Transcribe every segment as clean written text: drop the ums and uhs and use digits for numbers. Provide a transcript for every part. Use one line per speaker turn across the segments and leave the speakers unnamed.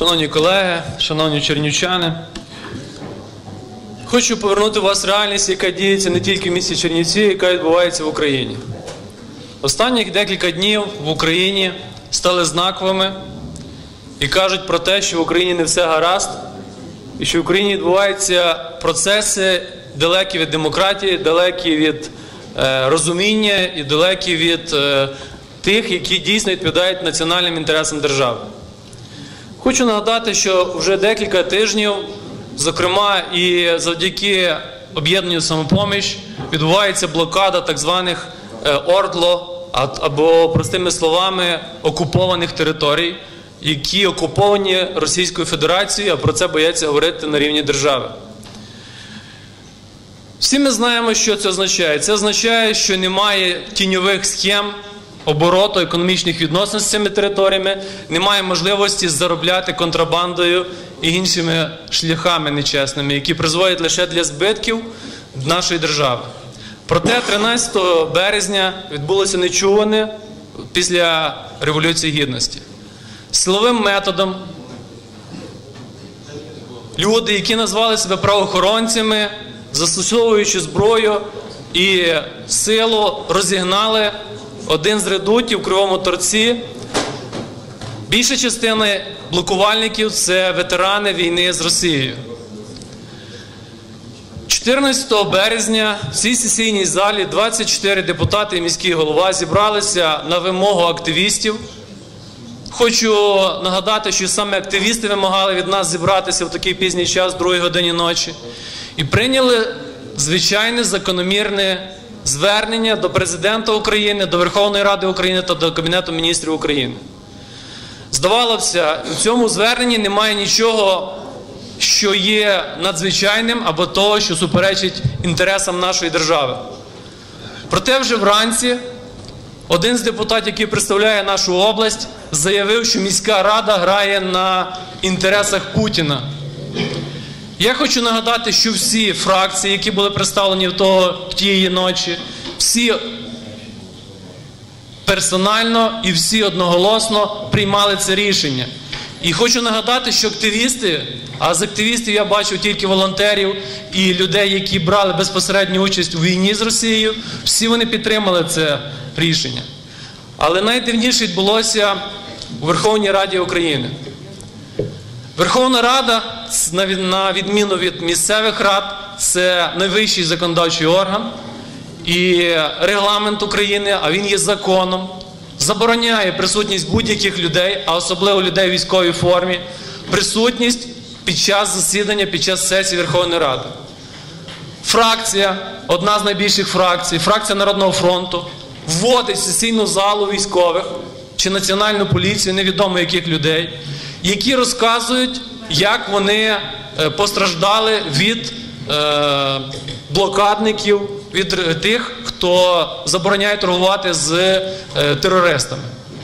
Шановні колеги, шановні чернівчани, хочу повернути вас в реальність, яка діється не тільки в місті Чернівці, яка відбувається в Україні. Останніх декілька днів в Україні стали знаковими і кажуть про те, що в Україні не все гаразд, і що в Україні відбуваються процеси далекі від демократії, далекі від розуміння і далекі від тих, які дійсно відповідають національним інтересам держави. Хочу нагадати, що вже декілька тижнів, зокрема і завдяки об'єднанню «Самопоміч», відбувається блокада так званих ОРДЛО, або, простими словами, окупованих територій, які окуповані Російською Федерацією, а про це бояться говорити на рівні держави. Всі ми знаємо, що це означає. Це означає, що немає тіньових схем обороту економічних відносин з цими територіями, немає можливості заробляти контрабандою і іншими шляхами нечесними, які призводять лише для збитків нашої держави. Проте 13 березня відбулося нечуване після Революції Гідності. Силовим методом люди, які назвали себе правоохоронцями, застосовуючи зброю і силу, розігнали один з редутів в Кривому Торці. Більша частина блокувальників – це ветерани війни з Росією. 14 березня в цій сесійній залі 24 депутати і міський голова зібралися на вимогу активістів. Хочу нагадати, що саме активісти вимагали від нас зібратися в такий пізній час, 2 годині ночі, і прийняли звичайне закономірне звернення до Президента України, до Верховної Ради України та до Кабінету міністрів України. Здавалося, у цьому зверненні немає нічого, що є надзвичайним або того, що суперечить інтересам нашої держави. Проте вже вранці один з депутатів, який представляє нашу область, заявив, що міська рада грає на інтересах Путіна. Я хочу нагадати, що всі фракції, які були представлені в тієї ночі, всі персонально і всі одноголосно приймали це рішення. І хочу нагадати, що активісти, а з активістів я бачив тільки волонтерів і людей, які брали безпосередню участь у війні з Росією, всі вони підтримали це рішення. Але найдивніше відбулося у Верховній Раді України. Верховна Рада, на відміну від місцевих рад, це найвищий законодавчий орган, і регламент України, а він є законом, забороняє присутність будь-яких людей, а особливо людей в військовій формі, присутність під час засідання, під час сесії Верховної Ради. Фракція, одна з найбільших фракцій, фракція Народного фронту, вводить в сесійну залу військових чи національну поліцію, невідомо яких людей, які розказують, як вони постраждали від блокадників, від тих, хто забороняє торгувати з терористами.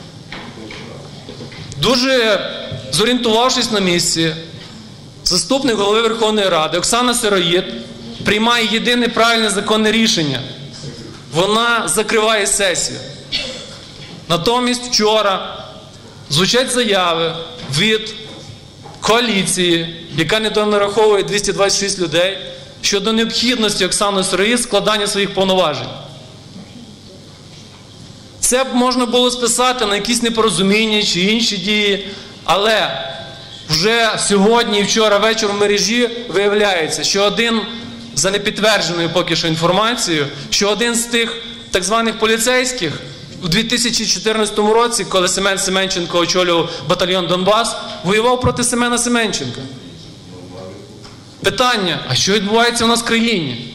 Дуже зорієнтувавшись на місці, заступник голови Верховної Ради Оксана Сироїд приймає єдине правильне законне рішення. Вона закриває сесію. Натомість вчора звучать заяви від коаліції, яка не донараховує 226 людей, щодо необхідності Оксани Сироїд складання своїх повноважень. Це б можна було списати на якісь непорозуміння чи інші дії, але вже сьогодні і вчора вечором в мережі виявляється, що один, за непідтвердженою поки що інформацією, що один з тих так званих поліцейських у 2014 році, коли Семен Семенченко очолював батальйон «Донбас», воював проти Семена Семенченка. Питання, а що відбувається у нас в країні?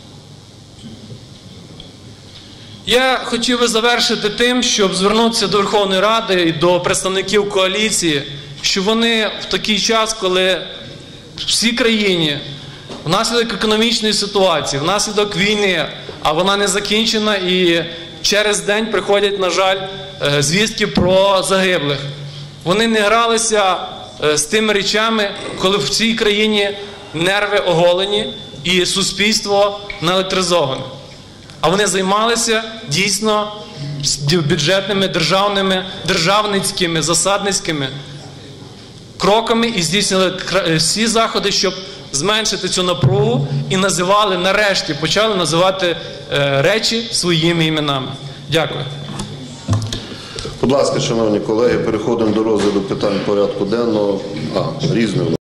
Я хотів би завершити тим, щоб звернутися до Верховної Ради і до представників коаліції, що вони в такий час, коли в всій країні внаслідок економічної ситуації, внаслідок війни, а вона не закінчена і через день приходять, на жаль, звістки про загиблих. Вони не гралися з тими речами, коли в цій країні нерви оголені і суспільство наелектризоване. А вони займалися дійсно бюджетними, державницькими, засадницькими кроками і здійснили всі заходи, щоб зменшити цю напругу і називали, нарешті, почали називати речі своїми іменами. Дякую.
Будь ласка, шановні колеги, переходимо до розгляду питань порядку денного. Різне.